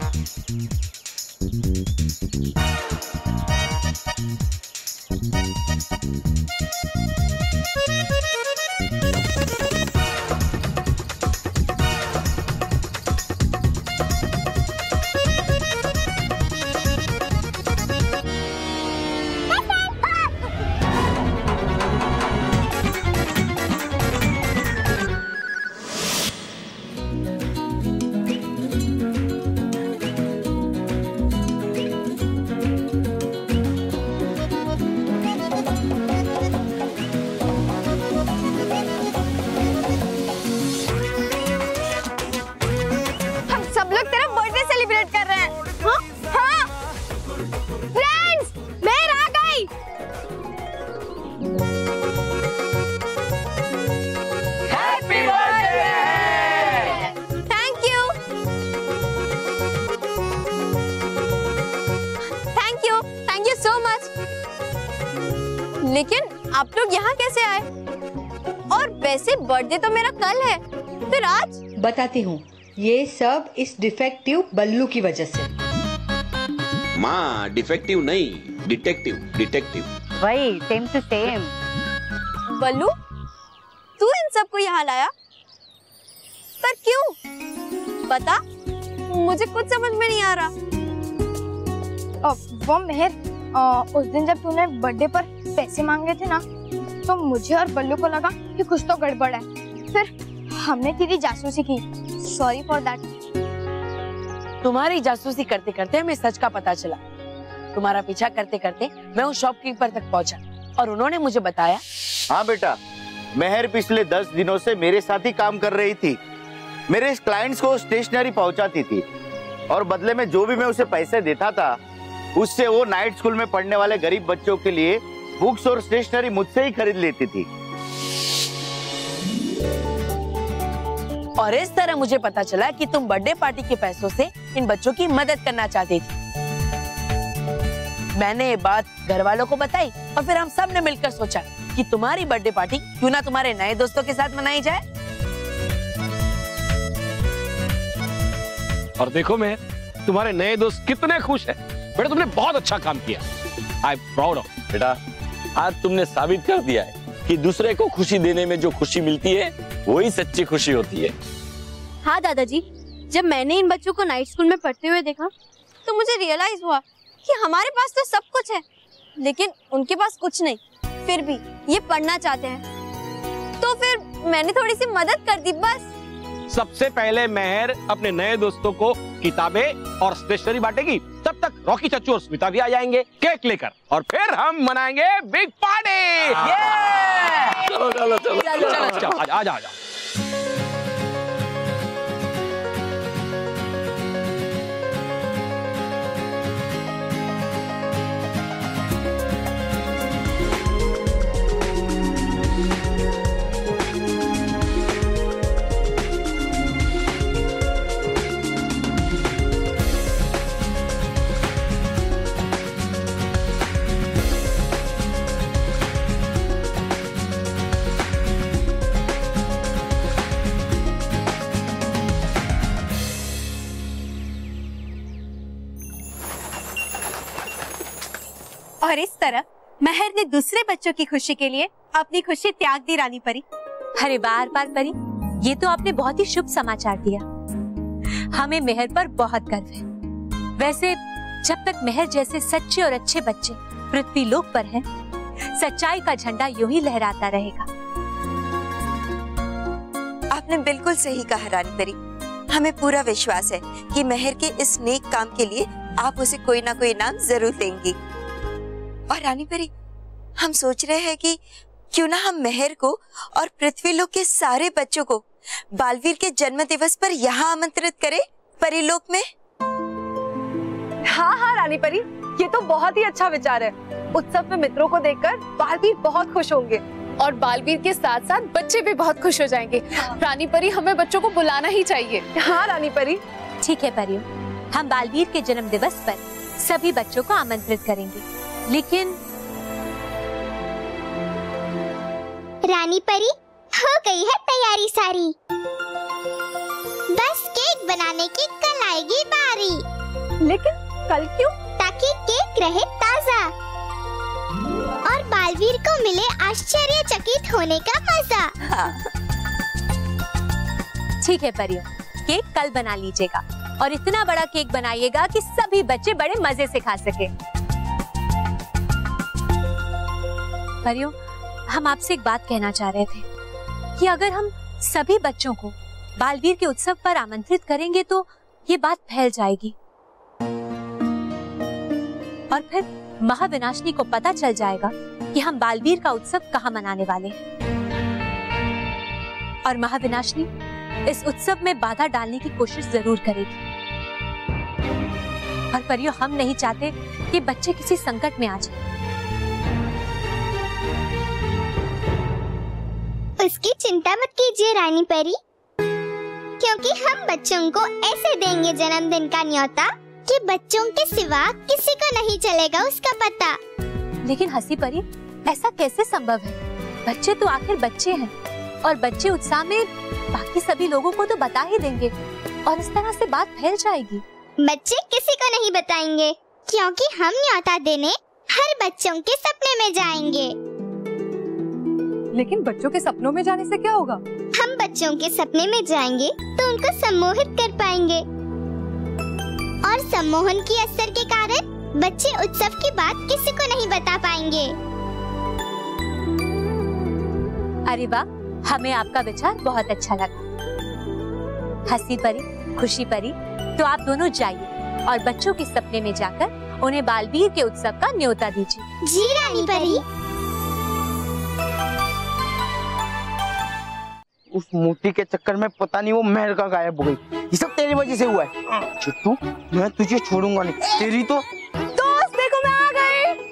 S12: लेकिन आप लोग यहाँ कैसे आए? और वैसे बर्थडे तो मेरा कल है, फिर आज?
S19: बताती हूँ, ये सब इस डिफेक्टिव बल्लू की वजह से।
S2: माँ डिफेक्टिव नहीं, डिटेक्टिव डिटेक्टिव।
S1: वही सेम टू सेम।
S12: बल्लू, तू इन सबको यहाँ लाया? पर क्यों? बता, मुझे कुछ समझ में नहीं आ रहा।
S20: वो मेहर, उस दिन जब तूने बर्थडे पर पैसे मांगे थे ना, तो मुझे और बल्लू को लगा कि कुछ तो गड़बड़ है। फिर हमने तेरी जासूसी की। Sorry for that.
S9: तुम्हारी जासूसी करते करते हमें सच का पता चला। तुम्हारा पीछा करते करते मैं उस शॉपकीपर तक पहुंचा और उन्होंने मुझे बताया।
S18: हाँ बेटा, मेहर पिछले 10 दिनों से मेरे साथ ही काम कर रही थी। मेरे क्लाइंट्स को स्टेशनरी पहुंचाती थी और बदले में जो भी मैं उसे पैसे देता था, उससे वो नाइट स्कूल में पढ़ने वाले गरीब बच्चों के लिए बुक्स और स्टेशनरी मुझसे ही खरीद लेती थी।
S9: और इस तरह मुझे पता चला कि तुम बर्थडे पार्टी के पैसों से इन बच्चों की मदद करना चाहती थी। मैंने ये बात घर वालों को बताई और फिर हम सब ने मिलकर सोचा कि तुम्हारी बर्थडे पार्टी क्यों ना तुम्हारे नए दोस्तों के साथ मनाई जाए।
S2: और देखो मैं, तुम्हारे नए दोस्त कितने खुश हैं। बेटा तुमने बहुत अच्छा काम किया। I am proud of.
S3: बेटा आज तुमने साबित कर दिया है कि दूसरे को खुशी देने में जो खुशी मिलती है वही सच्ची खुशी होती है।
S12: हाँ दादाजी, जब मैंने इन बच्चों को नाइट स्कूल में पढ़ते हुए देखा तो मुझे रियलाइज हुआ कि हमारे पास तो सब कुछ है, लेकिन उनके पास कुछ नहीं, फिर भी ये पढ़ना चाहते हैं। तो फिर मैंने थोड़ी सी मदद कर दी बस।
S2: सबसे पहले मेहर अपने नए दोस्तों को किताबें और स्टेशनरी बांटेगी, तब तक रॉकी चच्चू और स्मिता भी आ जाएंगे केक लेकर, और फिर हम मनाएंगे बिग पार्टी।
S3: चलो चलो चलो
S2: चलो आजा आजा आजा।
S1: और इस तरह मेहर ने दूसरे बच्चों की खुशी के लिए अपनी खुशी त्याग दी। रानी परी, अरे बार बार परी, ये तो आपने बहुत ही शुभ समाचार दिया। हमें मेहर पर बहुत गर्व है। वैसे जब तक मेहर जैसे सच्चे और अच्छे बच्चे पृथ्वी लोक पर हैं, सच्चाई का झंडा यूं ही लहराता रहेगा।
S14: आपने बिल्कुल सही कहा रानी परी। हमें पूरा विश्वास है कि मेहर के इस नेक काम के लिए आप उसे कोई ना कोई इनाम जरूर देंगी। और रानी परी, हम सोच रहे हैं कि क्यों ना हम मेहर को और पृथ्वीलोक के सारे बच्चों को बालवीर के जन्म दिवस पर यहाँ आमंत्रित करें परीलोक में।
S8: हाँ हाँ रानी परी, ये तो बहुत ही अच्छा विचार है। उत्सव में मित्रों को देखकर बालवीर बहुत खुश होंगे
S7: और बालवीर के साथ साथ बच्चे भी बहुत खुश हो जाएंगे। रानी परी, हमें बच्चों को बुलाना ही चाहिए।
S8: हाँ रानी परी,
S1: ठीक है परियों, हम बालवीर के जन्म दिवस पर सभी बच्चों को आमंत्रित करेंगे, लेकिन
S6: रानी परी, हो गई है तैयारी सारी, बस केक बनाने की कल आएगी बारी।
S17: लेकिन कल क्यों?
S6: ताकि केक रहे ताजा और बालवीर को मिले आश्चर्यचकित होने का मजा।
S1: ठीक है परियों, केक कल बना लीजिएगा और इतना बड़ा केक बनाइएगा कि सभी बच्चे बड़े मजे से खा सके। परियों, हम आपसे एक बात कहना चाह रहे थे कि अगर हम सभी बच्चों को बालवीर के उत्सव पर आमंत्रित करेंगे तो ये बात फैल जाएगी और फिर महाविनाशिनी को पता चल जाएगा कि हम बालवीर का उत्सव कहाँ मनाने वाले हैं। और महाविनाशिनी इस उत्सव में बाधा डालने की कोशिश जरूर करेगी। और परियों, हम नहीं चाहते कि बच्चे किसी संकट में आ जाए।
S6: उसकी चिंता मत कीजिए रानी परी, क्योंकि हम बच्चों को ऐसे देंगे जन्मदिन का न्योता कि बच्चों के सिवा किसी को नहीं चलेगा उसका पता।
S1: लेकिन हंसी परी, ऐसा कैसे संभव है? बच्चे तो आखिर बच्चे हैं और बच्चे उत्साह में बाकी सभी लोगों को तो बता ही देंगे और इस तरह से बात फैल जाएगी।
S6: बच्चे किसी को नहीं बताएंगे, क्योंकि हम न्योता देने हर बच्चों के सपने में जाएंगे।
S8: लेकिन बच्चों के सपनों में जाने से क्या होगा?
S6: हम बच्चों के सपने में जाएंगे तो उनको सम्मोहित कर पाएंगे और सम्मोहन की असर के कारण बच्चे उत्सव की बात किसी को नहीं बता पाएंगे।
S1: अरे वाह, हमें आपका विचार बहुत अच्छा लगा। हंसी परी, खुशी परी, तो आप दोनों जाइए और बच्चों के सपने में जाकर उन्हें बालवीर के उत्सव का न्योता दीजिए।
S6: जी रानी परी।
S11: उस मूर्ति के चक्कर में पता नहीं वो महल का गायब हो गई। ये सब तेरी वजह से हुआ है। चिट्टू, मैं तुझे छोड़ूंगा नहीं। तेरी तो
S17: दोस्त देखो मैं आ गई।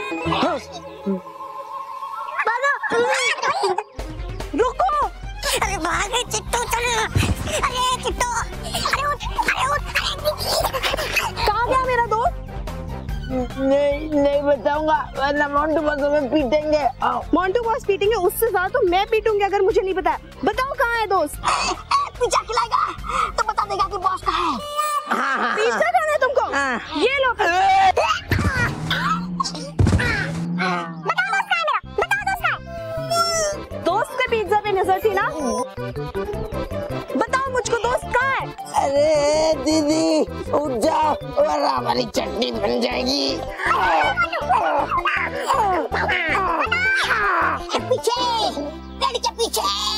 S17: रुको।
S6: अरे भाग चिट्टू, चल। अरे चिट्टू, अरे उठ, अरे उठ।
S17: कहाँ गया मेरा दोस्त?
S16: नहीं बताऊंगा, वरना मोंटू बॉस हमें पीटेंगे।
S17: मोंटू बॉस पीटेंगे, उससे ज्यादा तो मैं पीटूंगी अगर मुझे नहीं बताया। बताओ कहाँ है दोस्त?
S6: पिज्जा खिलाएगा तो बता देगा कि बॉस कहाँ है।
S17: पिज्जा खाना है तुमको? ये लो। दोस्त पे पिज्जा पे नजर थी ना? बताओ मुझको दोस्त कहाँ है?
S16: अरे दीदी उठ जाओ वरना हमारी चटनी बन जाएगी।
S6: पीछे, पेड़ के पीछे।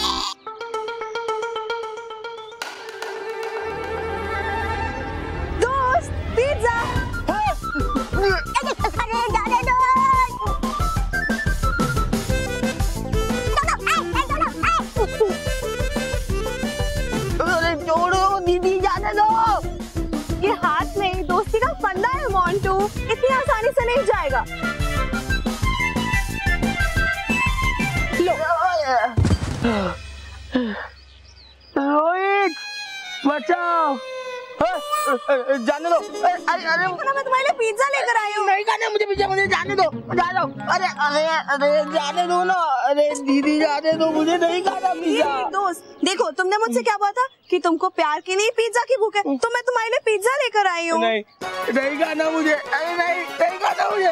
S17: दोस्त पिज्जा।
S6: अरे जाने दो।
S16: अरे छोड़ो दीदी, जाने दो।
S17: ये हाथ नहीं, दोस्ती का फंडा है मोंटू, इतनी आसानी से नहीं जाएगा।
S16: रोहित बचाओ। जाने दो। अरे
S17: मैं तुम्हारे लिए पिज्जा लेकर आई हूँ।
S16: नहीं खाना मुझे पिज्जा, मुझे जाने दो। अरे अरे अरे जाने दो ना। अरे दीदी जाने दो, मुझे नहीं खाना पिज्जा।
S17: दोस्त देखो, तुमने मुझसे क्या बोला था कि तुमको प्यार की नहीं पिज्जा की भूख है, तो मैं तुम्हारे लिए पिज्जा लेकर आई हूँ।
S16: नहीं खाना मुझे। अरे नहीं खाना मुझे।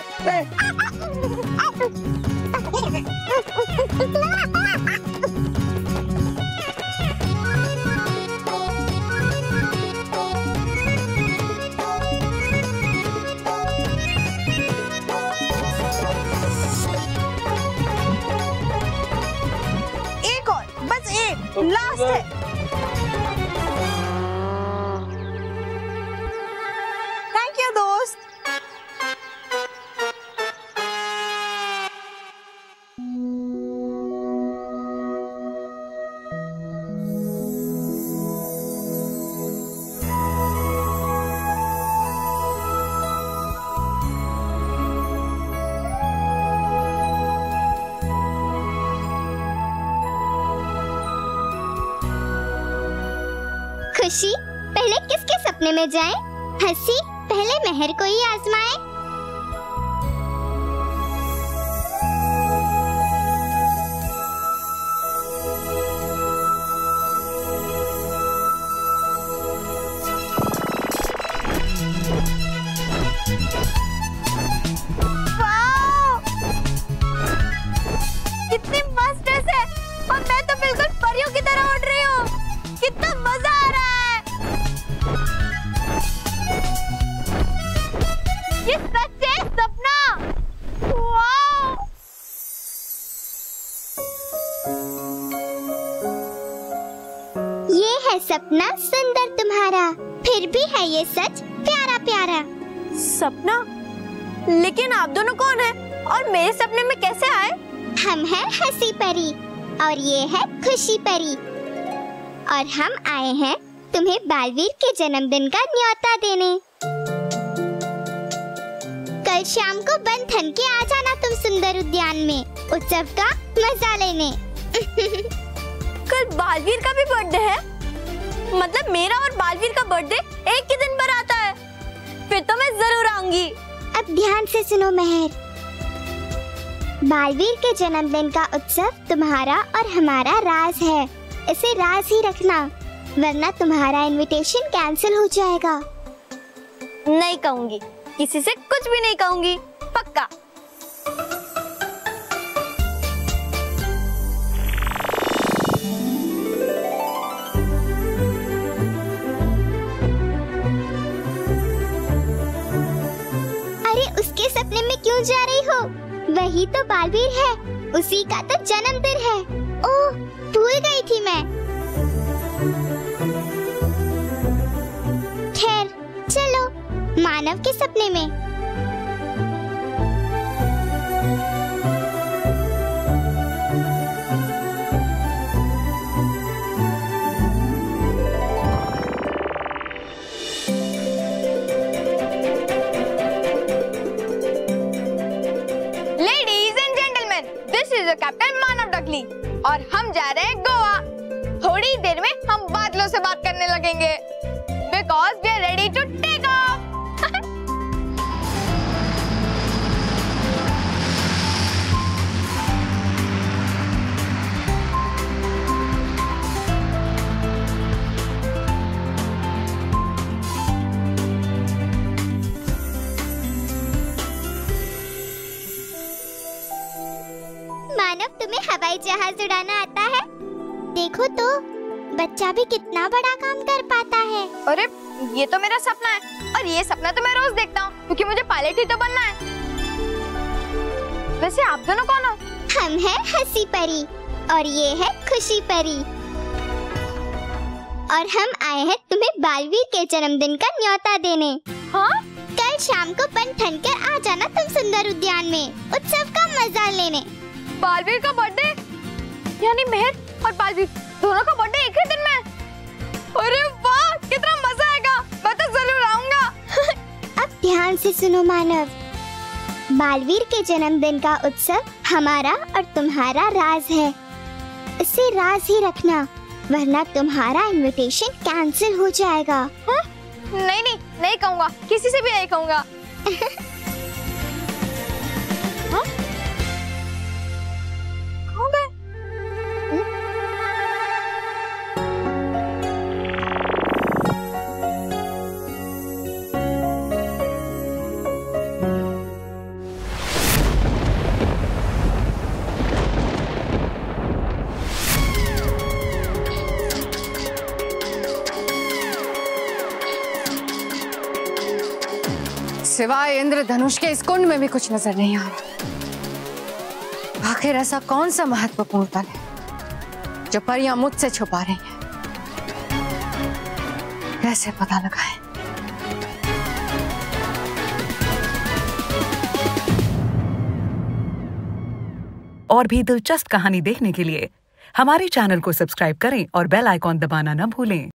S17: एक और, बस एक, लास्ट है। थैंक यू दोस्त।
S6: खुशी, पहले किसके सपने में जाएं? हंसी पहले मेहर को ही आजमाए।
S12: कितनी मस्त ड्रेस है और मैं तो बिल्कुल परियों की तरह उड़ रही हूँ। कितना मजा आ रहा है। ये सच है सपना। वाह!
S6: ये है सपना सुंदर तुम्हारा, फिर भी है ये सच प्यारा प्यारा।
S12: सपना? लेकिन आप दोनों कौन हैं और मेरे सपने में कैसे आए?
S6: हम हैं हंसी परी और ये है खुशी परी, और हम आए हैं तुम्हें बालवीर के जन्मदिन का न्योता देने। कल शाम को बन ठन के आ जाना तुम सुंदर उद्यान में उत्सव का मजा लेने।
S12: कल बालवीर का भी बर्थडे है? मतलब मेरा और बालवीर का बर्थडे एक ही दिन पर आता है? फिर तो मैं जरूर आऊंगी।
S6: अब ध्यान से सुनो मेहर, बालवीर के जन्मदिन का उत्सव तुम्हारा और हमारा राज है। इसे राज ही रखना, वरना तुम्हारा इनविटेशन कैंसिल हो जाएगा।
S12: नहीं कहूंगी, किसी से कुछ भी नहीं कहूंगी, पक्का।
S6: अरे उसके सपने में क्यों जा रही हो? वही तो बालवीर है, उसी का तो जन्मदिन है। ओह, भूल गई थी मैं। खैर चलो मानव के सपने में।
S20: कैप्टन मानव डकली और हम जा रहे हैं गोवा। थोड़ी देर में हम बादलों से बात करने लगेंगे because we are ready to take off.
S6: Manav, तुम्हें हवाई जहाज उड़ाना आता है? देखो तो बच्चा भी कितना बड़ा काम कर पाता है।
S20: अरे ये तो मेरा सपना है और ये सपना तो मैं रोज देखता हूँ क्योंकि मुझे पायलट ही तो बनना है। वैसे आप दोनों कौन हो?
S6: हम हैं हंसी परी और ये है खुशी परी, और हम आए हैं तुम्हें बालवीर के जन्मदिन का न्योता देने।
S20: हाँ?
S6: कल शाम को बन ठन कर आ जाना तुम सुंदर उद्यान में उत्सव का मजा लेने।
S20: बालवीर का बर्थडे यानी मेहर और बालवीर दोनों का बर्थडे एक ही दिन में? अरे वाह, कितना मजा आएगा, मैं तो जरूर आऊंगा।
S6: अब ध्यान से सुनो मानव, बालवीर के जन्मदिन का उत्सव हमारा और तुम्हारा राज है। इसे राज ही रखना, वरना तुम्हारा इनविटेशन कैंसिल हो जाएगा।
S20: हाँ? नहीं कहूँगा, किसी से भी नहीं कहूँगा। हाँ?
S5: सिवाय इंद्रधनुष के इस कुंड में भी कुछ नजर नहीं आ रहा। आखिर ऐसा कौन सा महत्वपूर्ण पल है जो परियां मुझसे छुपा रही हैं? कैसे पता लगाएं?
S21: और भी दिलचस्प कहानी देखने के लिए हमारे चैनल को सब्सक्राइब करें और बेल आइकॉन दबाना न भूलें।